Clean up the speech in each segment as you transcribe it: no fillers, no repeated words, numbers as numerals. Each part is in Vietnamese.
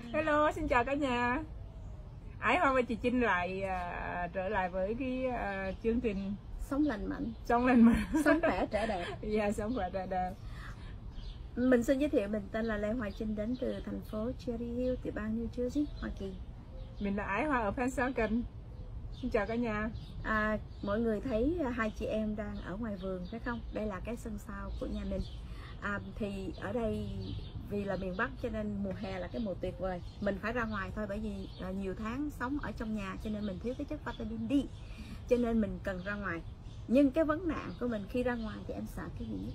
Hello, xin chào cả nhà. Ái Hoa và chị Trinh lại trở lại với cái chương trình Sống lành mạnh, sống khỏe trẻ đẹp. Dạ, sống khỏe trẻ đẹp. Mình xin giới thiệu, mình tên là Lê Hoài Trinh, đến từ thành phố Cherry Hill, tiểu bang New Jersey, Hoa Kỳ. Mình là Ái Hoa ở Pensacola. Xin chào cả nhà. Mọi người thấy hai chị em đang ở ngoài vườn phải không? Đây là cái sân sau của nhà mình. Thì ở đây vì là miền Bắc cho nên mùa hè là cái mùa tuyệt vời. Mình phải ra ngoài thôi, bởi vì nhiều tháng sống ở trong nhà cho nên mình thiếu cái chất vitamin D, cho nên mình cần ra ngoài. Nhưng cái vấn nạn của mình khi ra ngoài thì em sợ cái gì?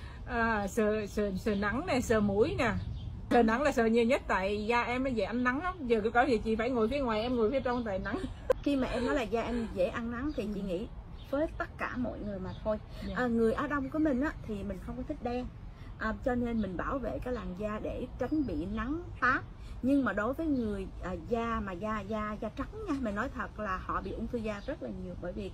Sợ nắng này, sợ mũi nè. Sợ nắng là sợ nhiều nhất, tại da em nó dễ ăn nắng lắm. Giờ có gì chị phải ngồi phía ngoài, em ngồi phía trong tại nắng. Khi mà em nói là da em dễ ăn nắng thì chị nghĩ với tất cả mọi người mà thôi. Người Á Đông của mình á, thì mình không có thích đen, cho nên mình bảo vệ cái làn da để tránh bị nắng táp. Nhưng mà đối với người da trắng nha, mình nói thật là họ bị ung thư da rất là nhiều, bởi vì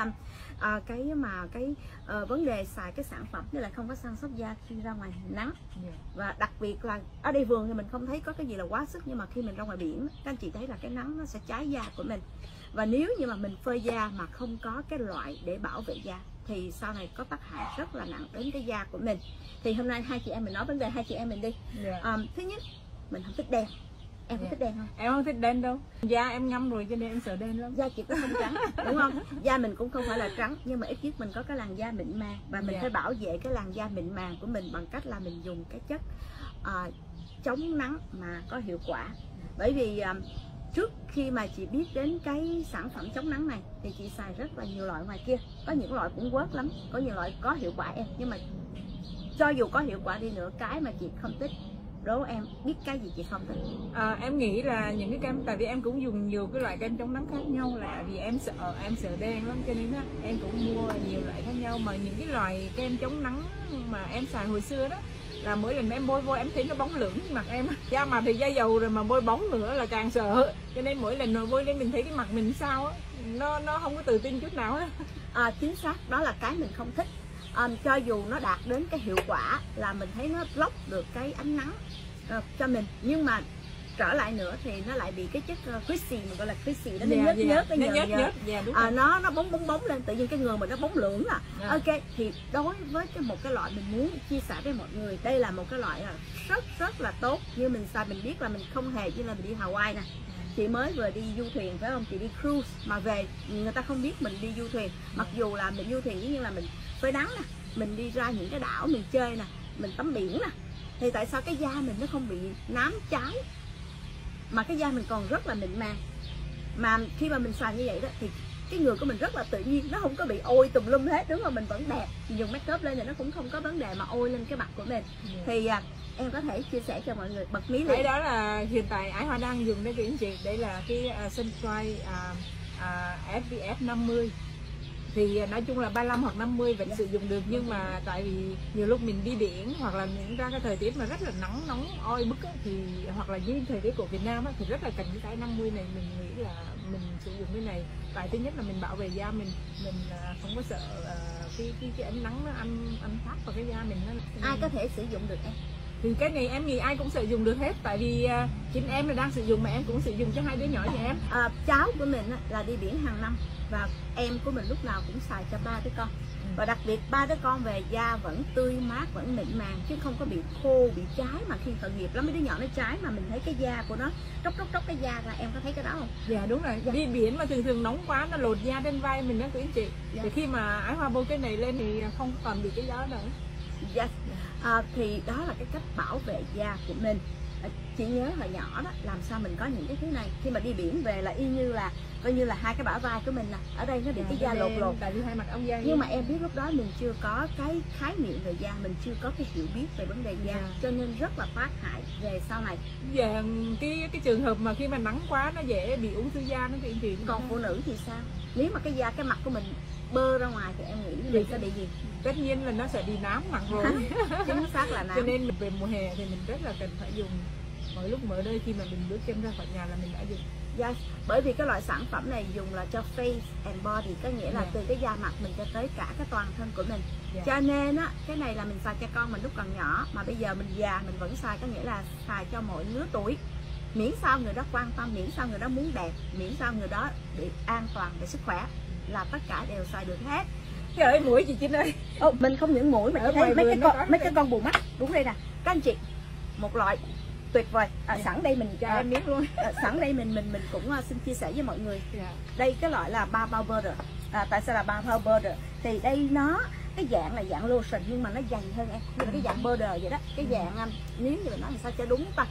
vấn đề xài cái sản phẩm như là không có săn sóc da khi ra ngoài nắng. Và đặc biệt là ở đây vườn thì mình không thấy có cái gì là quá sức, nhưng mà khi mình ra ngoài biển các anh chị thấy là cái nắng nó sẽ cháy da của mình. Và nếu như mà mình phơi da mà không có cái loại để bảo vệ da thì sau này có tác hại rất là nặng đến cái da của mình. Thì hôm nay hai chị em mình nói vấn đề hai chị em mình đi. Thứ nhất, mình không thích đen. Em có thích đen không? Em không thích đen đâu. Da em ngâm rồi cho nên em sợ đen lắm. Da chị cũng không trắng, đúng không? Da mình cũng không phải là trắng, nhưng mà ít nhất mình có cái làn da mịn màng. Và mình phải bảo vệ cái làn da mịn màng của mình bằng cách là mình dùng cái chất chống nắng mà có hiệu quả. Bởi vì trước khi mà chị biết đến cái sản phẩm chống nắng này thì chị xài rất là nhiều loại ngoài kia. Có những loại cũng work lắm, có nhiều loại có hiệu quả em. Nhưng mà cho dù có hiệu quả đi nữa, cái mà chị không thích, đố em biết cái gì chị không thích? Em nghĩ là những cái kem, tại vì em cũng dùng nhiều cái loại kem chống nắng khác nhau, là vì em sợ đen lắm cho nên á em cũng mua nhiều loại khác nhau. Mà những cái loại kem chống nắng mà em xài hồi xưa đó là mỗi lần em bôi vô em thấy nó bóng lưỡng mặt em. Da mặt thì da dầu rồi mà bôi bóng nữa là càng sợ, cho nên mỗi lần bôi lên mình thấy cái mặt mình sao á, nó không có tự tin chút nào á. Chính xác, đó là cái mình không thích. Cho dù nó đạt đến cái hiệu quả là mình thấy nó block được cái ánh nắng cho mình, nhưng mà trở lại nữa thì nó lại bị cái chất greasy, mình gọi là greasy đó, nó nhớt, nó bóng lên, tự nhiên cái người mình nó bóng lưỡng Ok, thì đối với một cái loại mình muốn chia sẻ với mọi người, đây là một cái loại rất là tốt. Như mình xài mình biết là mình không hề, như là mình đi Hawaii nè, chị mới vừa đi du thuyền phải không, chị đi cruise mà về người ta không biết mình đi du thuyền, mặc dù là mình du thuyền như là mình phơi nắng nè, mình đi ra những cái đảo mình chơi nè, mình tắm biển nè, thì tại sao cái da mình nó không bị nám cháy mà cái da mình còn rất là mịn màng? Mà khi mà mình xài như vậy đó thì cái người của mình rất là tự nhiên, nó không có bị ôi tùm lum hết, đúng không? Mình vẫn đẹp, mình dùng make up lên thì nó cũng không có vấn đề mà ôi lên cái mặt của mình. Thì em có thể chia sẻ cho mọi người bật mí liền. Đó là hiện tại Ái Hoa đang dùng đây quý anh chị, đây là cái Sunshine SPF 50. Thì nói chung là 35 hoặc 50 vẫn sử dụng được, nhưng mà tại vì nhiều lúc mình đi biển hoặc là những ra cái thời tiết mà rất là nóng oi bức á, thì hoặc là như thời tiết của Việt Nam á, thì rất là cần cái 50 này. Mình nghĩ là mình sử dụng cái này, tại thứ nhất là mình bảo vệ da mình không có sợ cái ánh nắng nó ăn thắt vào cái da mình. Ai có thể sử dụng được em? Thì cái này em nghĩ ai cũng sử dụng được hết, tại vì chính em là đang sử dụng mà em cũng sử dụng cho hai đứa nhỏ nhà em. Cháu của mình là đi biển hàng năm và em của mình lúc nào cũng xài cho 3 đứa con. Và đặc biệt 3 đứa con về da vẫn tươi mát, vẫn mịn màng, chứ không có bị khô, bị cháy. Mà khi tội nghiệp lắm, mấy đứa nhỏ nó cháy mà mình thấy cái da của nó tróc cái da ra. Em có thấy cái đó không? Dạ đúng rồi. Đi biển mà thường nóng quá nó lột da trên vai mình đó quý anh chị. Thì khi mà Ái Hoa bôi cái này lên thì không còn bị cái đó nữa. Thì đó là cái cách bảo vệ da của mình. Chị nhớ hồi nhỏ đó, làm sao mình có những cái thứ này, khi mà đi biển về là y như là coi như là hai cái bả vai của mình nè, ở đây nó bị cái da lột. Tại vì hai mặt ống da. Nhưng mà em biết lúc đó mình chưa có cái khái niệm về da, mình chưa có cái hiểu biết về vấn đề da, cho nên rất là tác hại về sau này. Cái trường hợp mà khi mà nắng quá nó dễ bị ung thư da nó thì còn phụ nữ thì sao? Nếu mà cái mặt của mình bơ ra ngoài thì em nghĩ mình sẽ bị gì? Tất nhiên là nó sẽ đi nám mặt rồi. Chính xác là nám. Cho nên về mùa hè thì mình rất là cần phải dùng mỗi lúc mở đây, khi mà mình bước chân ra khỏi nhà là mình đã dùng. Bởi vì cái loại sản phẩm này dùng là cho face and body, có nghĩa là từ cái da mặt mình cho tới cả cái toàn thân của mình. Cho nên á, cái này là mình xài cho con mình lúc còn nhỏ, mà bây giờ mình già mình vẫn xài, có nghĩa là xài cho mọi lứa tuổi. miễn sao người đó quan tâm, miễn sao người đó muốn đẹp, miễn sao người đó bị an toàn về sức khỏe là tất cả đều xài được hết. Trời ơi, mũi chị Trinh ơi. Mình không những mũi mà chị thấy mấy cái con bù mắt đúng đây nè các anh chị, một loại tuyệt vời. Sẵn đây mình cho em biết luôn. Sẵn đây mình cũng xin chia sẻ với mọi người. Đây cái loại là Bar Powder. Tại sao là Bar Powder? Thì đây nó cái dạng là dạng lotion nhưng mà nó dày hơn em, như là cái dạng powder vậy đó, cái dạng nếu như mình nói làm sao cho đúng ta,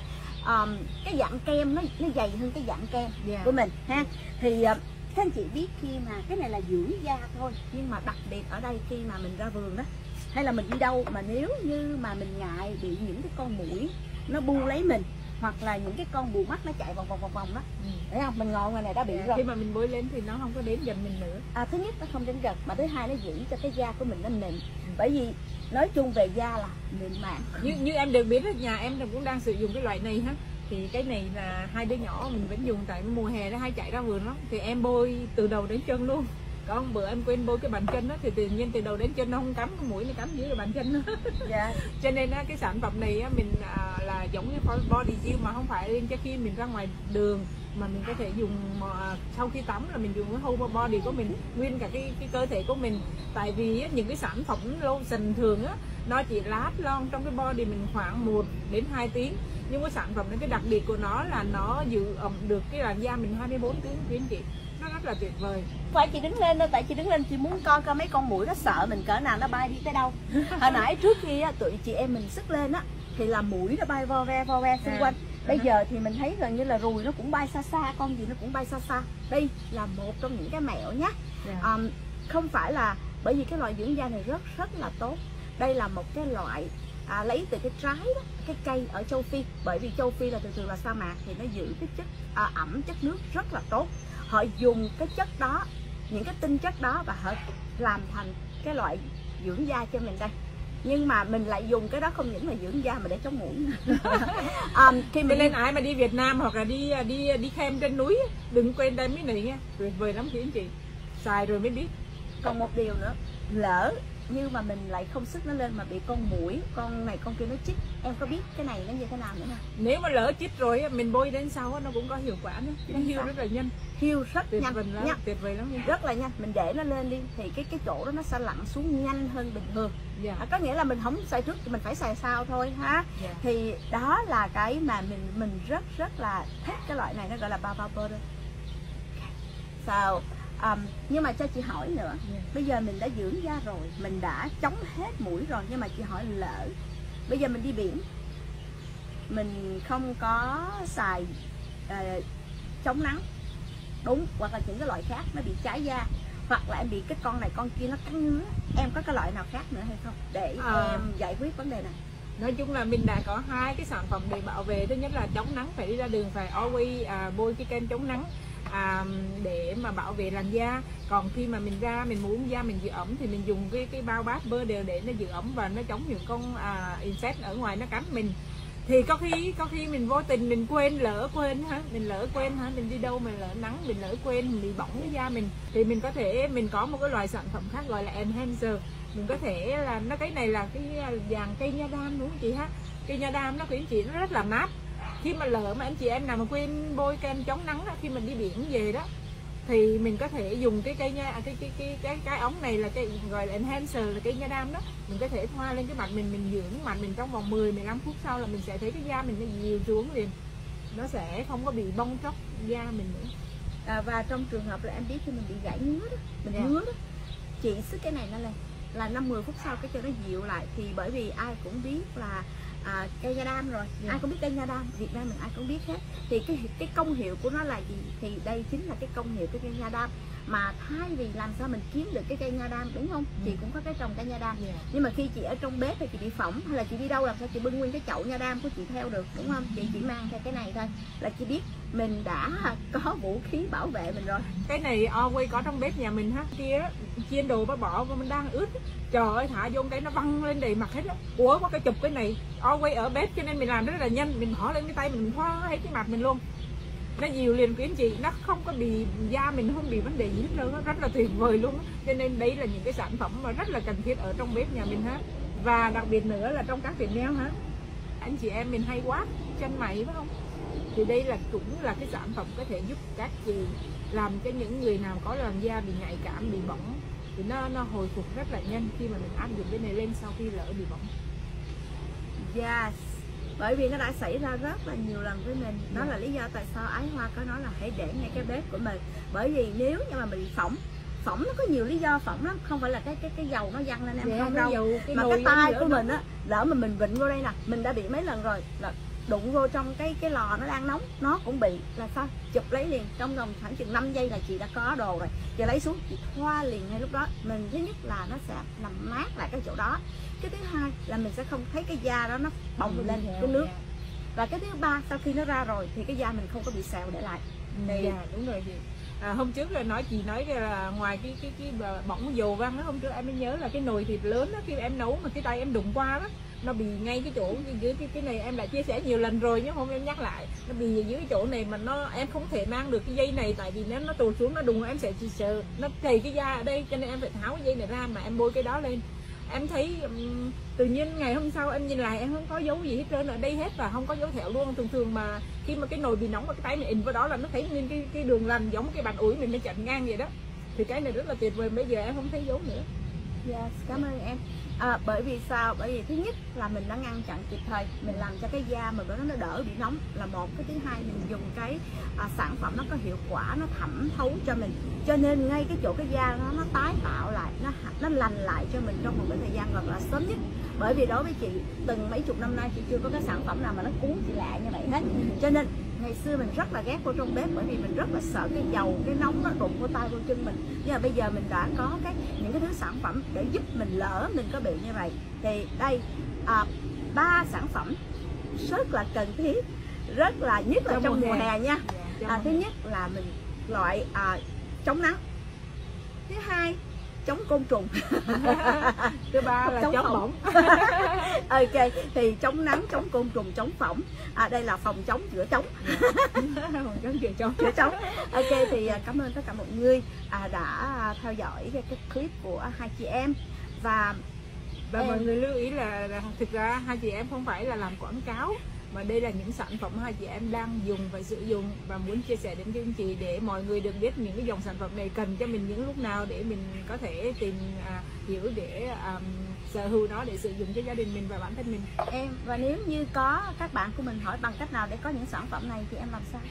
cái dạng kem nó dày hơn cái dạng kem của mình ha. Thì các anh chị biết khi mà cái này là dưỡng da thôi, nhưng mà đặc biệt ở đây khi mà mình ra vườn đó hay là mình đi đâu mà nếu như mà mình ngại bị những cái con muỗi nó bu lấy mình, hoặc là những cái con bù mắt nó chạy vòng đó, thấy không, mình ngọn này đã bị rồi. Khi mà mình bôi lên thì nó không có đến gần mình nữa. Thứ nhất nó không đến gần, mà thứ hai nó giữ cho cái da của mình nó mịn. Bởi vì nói chung về da là mịn màng. Như em được biết, nhà em cũng đang sử dụng cái loại này ha. Thì cái này là hai đứa nhỏ mình vẫn dùng, tại mùa hè nó hay chạy ra vườn lắm. Thì em bôi từ đầu đến chân luôn. Có một bữa em quên bôi cái bàn chân đó, thì tự nhiên từ đầu đến chân nó không cắm, cái mũi nó cắm dưới cái bàn chân đó. Cho nên cái sản phẩm này mình là giống như body gel mà không phải lên cho khi mình ra ngoài đường, mà mình có thể dùng sau khi tắm là mình dùng cái whole body của mình, nguyên cả cái cơ thể của mình. Tại vì những cái sản phẩm lotion thường nó chỉ last long trong cái body mình khoảng 1 đến 2 tiếng, nhưng cái sản phẩm này cái đặc biệt của nó là nó giữ ẩm được cái làn da mình 24 tiếng quý anh chị. Nó rất là tuyệt vời. Phải chị đứng lên đâu, tại chị đứng lên chị muốn coi mấy con muỗi nó sợ mình cỡ nào, nó bay đi tới đâu. Hồi nãy trước khi tụi chị em mình sức lên thì là muỗi nó bay vo ve xung quanh. Bây giờ thì mình thấy gần như là ruồi nó cũng bay xa xa, con gì nó cũng bay xa xa. Đây là một trong những cái mẹo nhé. Không phải là bởi vì cái loại dưỡng da này rất là tốt. Đây là một cái loại lấy từ cái trái đó, cái cây ở châu Phi. Bởi vì châu Phi là thường là sa mạc, thì nó giữ cái chất ẩm, chất nước rất là tốt. Họ dùng cái chất đó, những cái tinh chất đó, và họ làm thành cái loại dưỡng da cho mình đây. Nhưng mà mình lại dùng cái đó không những là dưỡng da mà để chống muỗi. Khi mình lên ai mà đi Việt Nam hoặc là đi khem trên núi, đừng quên đem cái này nha, tuyệt vời lắm chị anh chị, xài rồi mới biết. Còn một điều nữa, lỡ như mà mình lại không sức nó lên mà bị con muỗi, con này con kia nó chích, em có biết cái này nó như thế nào nữa nè. Nếu mà lỡ chích rồi mình bôi đến sau nó cũng có hiệu quả nữa, nó heal rất là nhanh, heal rất nhanh nha, tuyệt vời lắm nha. Rất là nhanh. Mình để nó lên đi thì cái chỗ đó nó sẽ lặn xuống nhanh hơn bình thường. Có nghĩa là mình không xài trước thì mình phải xài sau thôi ha. Thì đó là cái mà mình rất là thích cái loại này, nó gọi là Bar Powder. Nhưng mà cho chị hỏi nữa, bây giờ mình đã dưỡng da rồi, mình đã chống hết muỗi rồi, nhưng mà chị hỏi lỡ bây giờ mình đi biển, mình không có xài chống nắng đúng, hoặc là những cái loại khác nó bị cháy da, hoặc là em bị cái con này con kia nó cắn ngứa, em có cái loại nào khác nữa hay không để em giải quyết vấn đề này? Nói chung là mình đã có hai cái sản phẩm để bảo vệ. Thứ nhất là chống nắng, phải đi ra đường phải always bôi cái kem chống nắng để mà bảo vệ làn da. Còn khi mà mình ra mình muốn da mình giữ ẩm thì mình dùng cái bao bát bơ đều để nó giữ ẩm và nó chống những con insect ở ngoài nó cắn mình. Thì có khi mình vô tình mình lỡ quên mình đi đâu mà lỡ nắng mình lỡ quên, mình bị bỏng cái da mình, thì mình có một cái loại sản phẩm khác gọi là enhancer. Mình có thể là cái này là cái dàn cây nha đam đúng không chị ha? Cây nha đam nó quý chị nó rất là mát. Khi mà lỡ mà anh chị em nào mà quên bôi kem chống nắng đó, khi mình đi biển về đó thì mình có thể dùng cái ống này là cái gọi là enhancer, là cây nha đam đó, mình có thể thoa lên cái mặt mình dưỡng mặt mình trong vòng 10-15 phút sau là mình sẽ thấy cái da mình nó dịu xuống liền, nó sẽ không có bị bong tróc da mình nữa. Và trong trường hợp là em biết khi mình bị gãy ngứa đó, mình ngứa đó, chị sức cái này nó lên là 5-10 phút sau cái cho nó dịu lại. Thì bởi vì ai cũng biết là cây nha đam rồi, ai cũng biết cây nha đam, Việt Nam mình ai cũng biết hết. Thì cái công hiệu của nó là gì? Thì đây chính là cái công hiệu của cây nha đam. Mà thay vì làm sao mình kiếm được cái cây nha đam, đúng không? Chị cũng có cái trồng cây nha đam, nhưng mà khi chị ở trong bếp hay chị bị phỏng hay là chị đi đâu làm sao chị bưng nguyên cái chậu nha đam của chị theo được, đúng không? Chị chỉ mang theo cái này thôi là chị biết mình đã có vũ khí bảo vệ mình rồi. Cái này always có trong bếp nhà mình ha. Kia chiên đồ bỏ và mình đang ướt, trời ơi thả vô cái nó văng lên đầy mặt hết á. Ủa có cái chụp cái này always ở bếp, cho nên mình làm rất là nhanh, mình bỏ lên cái tay mình thoa hết cái mặt mình luôn, nó dịu liền quý anh chị, nó không có bị da mình không bị vấn đề gì hết đâu, nó rất là tuyệt vời luôn. Cho nên đây là những cái sản phẩm mà rất là cần thiết ở trong bếp nhà mình ha. Và đặc biệt nữa là trong các tiệm nail ha, anh chị em mình hay quát chân mày phải không, Thì đây là cũng là cái sản phẩm có thể giúp các chị làm cho những người nào có làn da bị nhạy cảm, bị bỏng thì nó hồi phục rất là nhanh khi mà mình áp dụng cái này lên sau khi lỡ bị bỏng. Yes, bởi vì nó đã xảy ra rất là nhiều lần với mình. Đó là lý do tại sao Ái Hoa có nói là hãy để ngay cái bếp của mình. Bởi vì nếu như mà bị phỏng nó có nhiều lý do phỏng lắm, không phải là cái dầu nó văng lên em không đâu, mà cái tay của mình á, lỡ mà mình vịn vô đây nè, mình đã bị mấy lần rồi, là đụng vô trong cái lò nó đang nóng, nó cũng bị, là sao chụp lấy liền, trong vòng khoảng chừng 5 giây là chị đã có đồ rồi, chị lấy xuống chị thoa liền ngay lúc đó. Mình thứ nhất là nó sẽ làm mát lại cái chỗ đó, cái thứ hai là mình sẽ không thấy cái da đó nó bong lên cái nước, và cái thứ ba sau khi nó ra rồi thì cái da mình không có bị sẹo để lại. Thì đúng rồi chị. Hôm trước là chị nói là ngoài cái bỏng dầu văng đó, hôm trước em mới nhớ là cái nồi thịt lớn đó, khi em nấu mà cái tay em đụng qua đó, nó bị ngay cái chỗ dưới cái này, em đã chia sẻ nhiều lần rồi nhưng hôm em nhắc lại, nó bị dưới cái chỗ này mà em không thể mang được cái dây này, tại vì nếu nó tụt xuống nó đụng em sẽ sợ nó thầy cái da ở đây, cho nên em phải tháo cái dây này ra mà em bôi cái đó lên. Em thấy tự nhiên ngày hôm sau em nhìn lại em không có dấu gì hết trơn ở đây hết, và không có dấu thẹo luôn. Thường mà khi mà cái nồi bị nóng và cái tay mình in vào đó là nó thấy nguyên cái đường lằn giống cái bàn ủi mình nó chặn ngang vậy đó. Thì cái này rất là tuyệt vời, bây giờ em không thấy dấu nữa. Yes, cảm ơn em. Bởi vì sao? Bởi vì thứ nhất là mình đã ngăn chặn kịp thời, mình làm cho cái da mình nó đỡ bị nóng là một. Cái thứ hai mình dùng cái sản phẩm nó có hiệu quả, nó thẩm thấu cho mình, cho nên ngay cái chỗ cái da nó tái tạo lại, nó lành lại cho mình trong một cái thời gian gọi là sớm nhất. Bởi vì đối với chị từng mấy chục năm nay chị chưa có cái sản phẩm nào mà nó cuốn chị lại như vậy hết, cho nên ngày xưa mình rất là ghét vô trong bếp, bởi vì mình rất là sợ cái dầu, cái nóng nó đụng vô tay vô chân mình. Nhưng mà bây giờ mình đã có những cái thứ sản phẩm để giúp mình lỡ mình có bị như vậy. Thì đây 3 sản phẩm rất là cần thiết, rất là nhất là trong mùa hè nha. Thứ nhất là mình loại chống nắng, thứ hai chống côn trùng, thứ ba là chống bỏng. Ok, thì chống nắng, chống côn trùng, chống phỏng. Đây là phòng chống chữa chống. Chữa chống. Ok, thì cảm ơn tất cả mọi người đã theo dõi cái clip của hai chị em. Và mọi người lưu ý là thực ra hai chị em không phải là làm quảng cáo, mà đây là những sản phẩm hai chị em đang dùng và sử dụng, và muốn chia sẻ đến cho anh chị để mọi người được biết những cái dòng sản phẩm này cần cho mình những lúc nào để mình có thể tìm hiểu để sở hữu nó để sử dụng cho gia đình mình và bản thân mình. Và nếu như có các bạn của mình hỏi bằng cách nào để có những sản phẩm này thì em làm sao?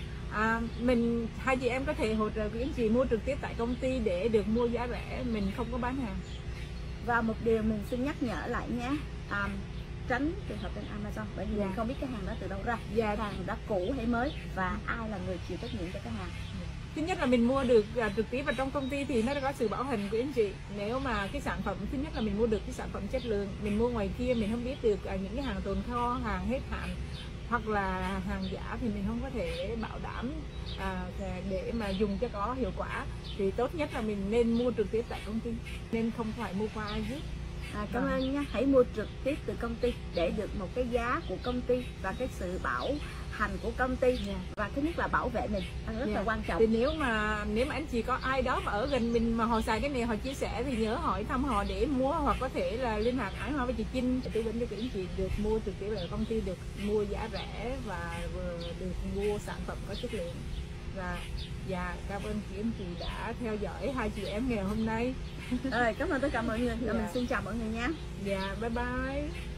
Hai chị em có thể hỗ trợ quý anh chị mua trực tiếp tại công ty để được mua giá rẻ, mình không có bán hàng. Và một điều mình xin nhắc nhở lại nhé, tránh trường hợp trên Amazon, bởi vì mình không biết cái hàng đó từ đâu ra, hàng đã cũ hay mới, và ai là người chịu trách nhiệm cho cái hàng. Thứ nhất là mình mua được trực tiếp vào trong công ty thì nó có sự bảo hành của anh chị. Nếu mà cái sản phẩm, thứ nhất là mình mua được cái sản phẩm chất lượng, mình mua ngoài kia mình không biết được những cái hàng tồn kho, hàng hết hạn hoặc là hàng giả thì mình không có thể bảo đảm để mà dùng cho có hiệu quả. Thì tốt nhất là mình nên mua trực tiếp tại công ty, nên không phải mua qua ai hết. Cảm ơn nha, hãy mua trực tiếp từ công ty để được một cái giá của công ty và cái sự bảo hành của công ty, và thứ nhất là bảo vệ mình, rất là quan trọng. Thì nếu mà anh chị có ai đó mà ở gần mình mà họ xài cái này, họ chia sẻ thì nhớ hỏi thăm họ để mua, hoặc có thể là liên hệ Ái Hoa với chị Trinh tư vấn cho anh chị được mua trực tiếp ở công ty, được mua giá rẻ và được mua sản phẩm có chất lượng. Và cảm ơn anh chị đã theo dõi hai chị em ngày hôm nay. Cảm ơn tất cả mọi người. Mình xin chào mọi người nha. Bye bye.